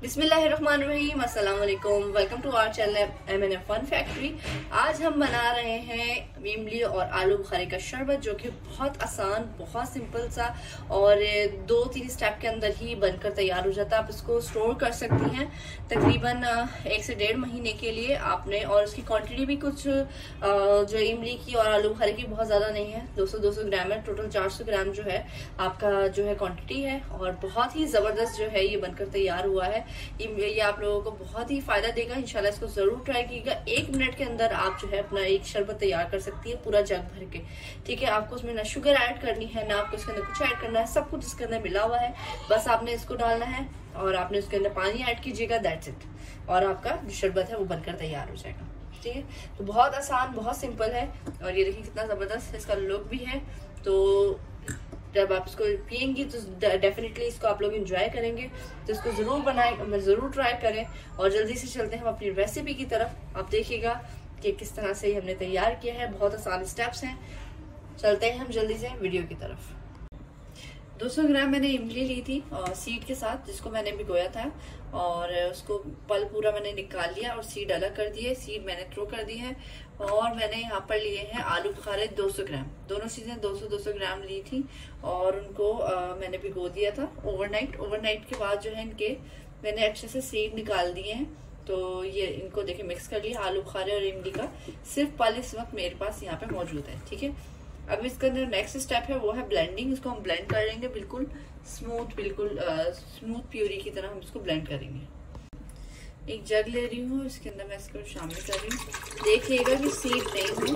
बिस्मिल्लाहिर्रहमानिर्रहीम, अस्सलाम वालेकुम। Welcome to our channel M&F fun factory. आज हम बना रहे हैं इमली और आलू बुखारे का शरबत, जो कि बहुत आसान, बहुत सिंपल सा और 2-3 स्टेप के अंदर ही बनकर तैयार हो जाता है। आप इसको स्टोर कर सकती हैं तकरीबन 1 से 1.5 महीने के लिए आपने। और इसकी क्वांटिटी भी कुछ जो इमली की और आलू बुखारे की बहुत ज्यादा नहीं है, 200 ग्राम है। टोटल 400 ग्राम जो है आपका जो है क्वांटिटी है, और बहुत ही जबरदस्त जो है ये बनकर तैयार हुआ है। ये आप लोगों को बहुत ही फायदा देगा। इंशाल्लाह इसको जरूर ट्राई कीजिएगा। 1 मिनट के अंदर आप जो है अपना एक शरबत तैयार कर सकती है, पूरा जग भर के। ठीक है, आपको उसमें ना शुगर ऐड करनी है, ना आपको इसके अंदर कुछ ऐड करना है, सब कुछ इसके अंदर मिला हुआ है। बस आपने इसको डालना है और आपने उसके अंदर पानी ऐड कीजिएगा, दैट्स इट। और आपका जो शरबत है वो बनकर तैयार हो जाएगा। ठीक है, तो बहुत आसान, बहुत सिंपल है। और ये देखिए कितना जबरदस्त इसका लुक भी है। तो जब आप इसको पियेंगी तो डेफिनेटली इसको आप लोग एंजॉय करेंगे। तो इसको जरूर बनाए, जरूर ट्राई करें। और जल्दी से चलते हैं हम अपनी रेसिपी की तरफ। आप देखिएगा कि किस तरह से हमने तैयार किया है, बहुत आसान स्टेप्स हैं। चलते हैं हम जल्दी से वीडियो की तरफ। 200 ग्राम मैंने इमली ली थी और सीड के साथ, जिसको मैंने भिगोया था, और उसको पल पूरा मैंने निकाल लिया और सीड अलग कर दिए। सीड मैंने थ्रो कर दी है। और मैंने यहाँ पर लिए हैं आलू बुखारे 200 ग्राम। दोनों चीजें 200 ग्राम ली थी और उनको मैंने भिगो दिया था ओवरनाइट। ओवरनाइट के बाद जो है इनके मैंने अच्छे से सीड निकाल दिए हैं। तो ये इनको देखिए मिक्स कर लिया, आलू बुखारे और इमली का सिर्फ पल इस वक्त मेरे पास यहाँ पे मौजूद है। ठीक है, अब इसके अंदर नेक्स्ट स्टेप है, वो है ब्लेंडिंग। इसको हम ब्लेंड कर लेंगे बिल्कुल स्मूथ, बिल्कुल स्मूथ प्यूरी की तरह हम इसको ब्लेंड करेंगे। एक जग ले रही हूँ, इसके अंदर मैं इसको शामिल कर रही हूँ। देखिएगा कि सीड नहीं हो।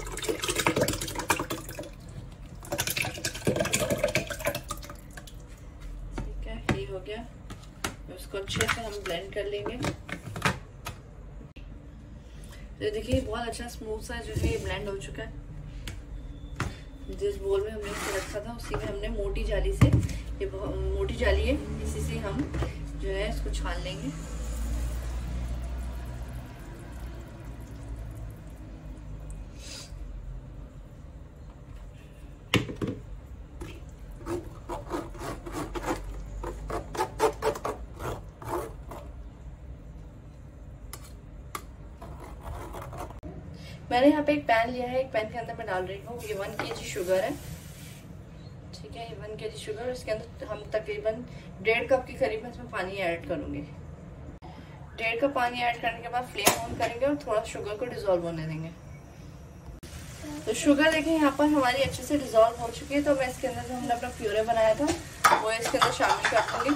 ठीक है, ये हो गया। उसको अच्छे से हम ब्लेंड कर लेंगे। तो देखिए बहुत अच्छा स्मूथ सा जो है ये ब्लेंड हो चुका है। जिस बोल में हमने इसको रखा था उसी में हमने मोटी जाली से, ये मोटी जाली है, इसी से हम जो है इसको छान लेंगे। मैंने यहाँ पे एक पैन लिया है, एक पैन के अंदर मैं डाल रही हूँ ये 1 kg शुगर है। ठीक है, ये 1 kg शुगर, इसके अंदर हम तकरीबन 1.5 कप के करीब इसमें पानी ऐड करूंगी। 1.5 कप पानी ऐड करने के बाद फ्लेम ऑन करेंगे और थोड़ा शुगर को डिजोल्व होने देंगे। तो शुगर देखिए यहाँ पर हमारी अच्छे से डिजोल्व हो चुकी है। तो मैं इसके अंदर जो हमने अपना प्यूरे बनाया था वो इसके अंदर शामिल कर दूंगी।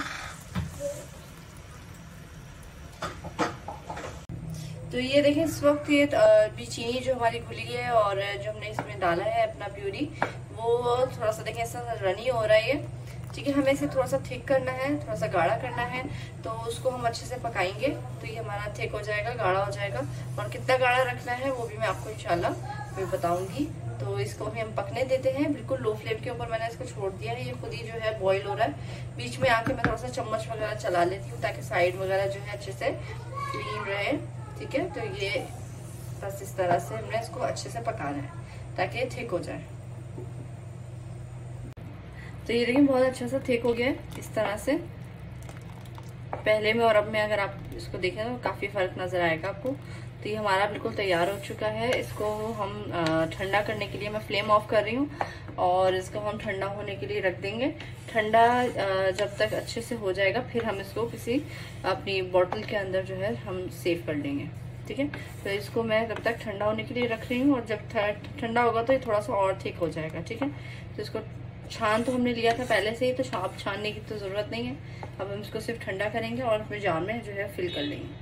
तो ये देखें इस वक्त ये चीनी जो हमारी घुली है और जो हमने इसमें डाला है अपना प्यूरी, वो थोड़ा सा देखें ऐसा रनी हो रहा है ये। ठीक है, हमें इसे थोड़ा सा थिक करना है, थोड़ा सा गाढ़ा करना है। तो उसको हम अच्छे से पकाएंगे तो ये हमारा थिक हो जाएगा, गाढ़ा हो जाएगा। और कितना गाढ़ा रखना है वो भी मैं आपको इंशाल्लाह मैं बताऊंगी। तो इसको भी हम पकने देते हैं बिल्कुल लो फ्लेम के ऊपर। मैंने इसको छोड़ दिया है, ये खुद ही जो है बॉईल हो रहा है। बीच में आके मैं थोड़ा सा चम्मच वगैरह चला लेती हूँ ताकि साइड वगैरह जो है अच्छे से क्लीन रहे। ठीक है, तो ये बस इस तरह से हमने इसको अच्छे से पकाना है ताकि ये थिक हो जाए। तो ये देखिए बहुत अच्छा सा थिक हो गया है इस तरह से। पहले में और अब में अगर आप इसको देखें तो काफी फर्क नजर आएगा आपको। तो ये हमारा बिल्कुल तैयार हो चुका है। इसको हम ठंडा करने के लिए मैं फ्लेम ऑफ कर रही हूँ और इसको हम ठंडा होने के लिए रख देंगे। ठंडा जब तक अच्छे से हो जाएगा फिर हम इसको किसी अपनी बोतल के अंदर जो है हम सेव कर लेंगे। ठीक है, तो इसको मैं तब तक ठंडा होने के लिए रख रही हूँ और जब ठंडा होगा तो ये थोड़ा सा और थिक हो जाएगा। ठीक है, तो इसको छान तो हमने लिया था पहले से ही, तो अब छानने की तो जरूरत नहीं है। अब हम इसको सिर्फ ठंडा करेंगे और अपने जार में जो है फिल कर लेंगे।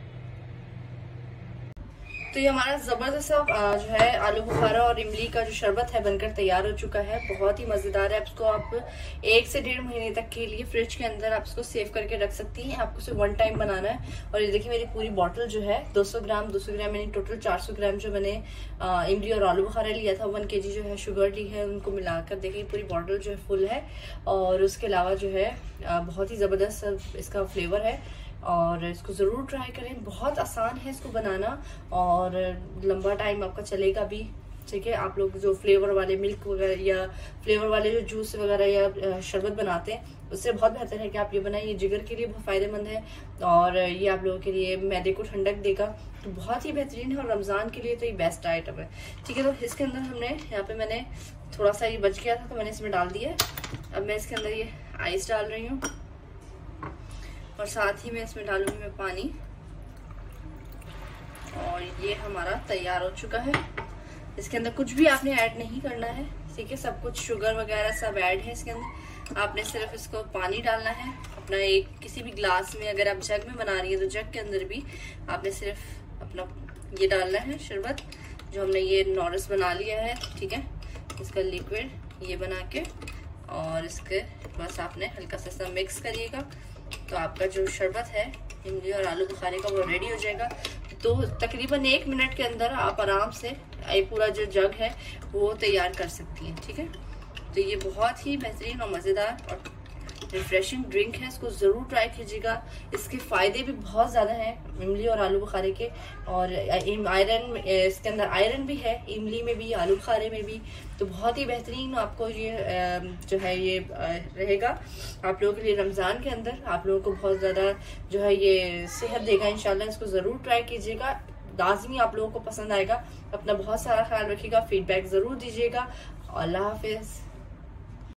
तो ये हमारा जबरदस्त जो है आलू बुखारा और इमली का जो शरबत है बनकर तैयार हो चुका है। बहुत ही मजेदार है। आप इसको आप 1 से 1.5 महीने तक के लिए फ्रिज के अंदर आप इसको सेव करके रख सकती हैं। आपको सिर्फ 1 टाइम बनाना है। और ये देखिए मेरी पूरी बॉटल जो है 200 ग्राम मैंने टोटल 400 ग्राम जो मैंने इमली और आलू बुखारा लिया था, 1 kg जो है शुगर ली है, उनको मिलाकर देखिए पूरी बॉटल जो है फुल है। और उसके अलावा जो है बहुत ही जबरदस्त इसका फ्लेवर है। और इसको ज़रूर ट्राई करें, बहुत आसान है इसको बनाना और लंबा टाइम आपका चलेगा भी। ठीक है। आप लोग जो फ्लेवर वाले मिल्क वगैरह या फ्लेवर वाले जो जूस वगैरह या शरबत बनाते हैं उससे बहुत बेहतर है कि आप ये बनाएं। ये जिगर के लिए बहुत फायदेमंद है और ये आप लोगों के लिए मैदे को ठंडक देगा, तो बहुत ही बेहतरीन है और रमजान के लिए तो ये बेस्ट आइटम है। ठीक है, तो इसके अंदर हमने यहाँ पे मैंने थोड़ा सा ये बच गया था तो मैंने इसमें डाल दिया है। अब मैं इसके अंदर ये आइस डाल रही हूँ और साथ ही मैं इसमें डालूंगी मैं पानी, और ये हमारा तैयार हो चुका है। इसके अंदर कुछ भी आपने ऐड नहीं करना है, ठीक है। सब कुछ शुगर वगैरह सब ऐड है इसके अंदर। आपने सिर्फ इसको पानी डालना है अपना एक किसी भी ग्लास में। अगर आप जग में बना रही है तो जग के अंदर भी आपने सिर्फ अपना ये डालना है शरबत, जो हमने ये नॉरिस बना लिया है, ठीक है। इसका लिक्विड ये बना के और इसके बस आपने हल्का सा मिक्स करिएगा तो आपका जो शरबत है इमली और आलू बुखारे का वो रेडी हो जाएगा। तो तकरीबन 1 मिनट के अंदर आप आराम से ये पूरा जो जग है वो तैयार कर सकती हैं, ठीक है। तो ये बहुत ही बेहतरीन और मज़ेदार और रिफ्रेशिंग ड्रिंक है, इसको ज़रूर ट्राई कीजिएगा। इसके फ़ायदे भी बहुत ज़्यादा हैं इमली और आलू बुखारे के, और आयरन इसके अंदर आयरन भी है इमली में भी आलू बुखारे में भी। तो बहुत ही बेहतरीन आपको ये जो है ये रहेगा आप लोगों के लिए रमज़ान के अंदर। आप लोगों को बहुत ज़्यादा जो है ये सेहत देगा इंशाल्लाह। इसको ज़रूर ट्राई कीजिएगा, लाजमी आप लोगों को पसंद आएगा। अपना बहुत सारा ख्याल रखिएगा, फीडबैक ज़रूर दीजिएगा। अल्लाह हाफिज़।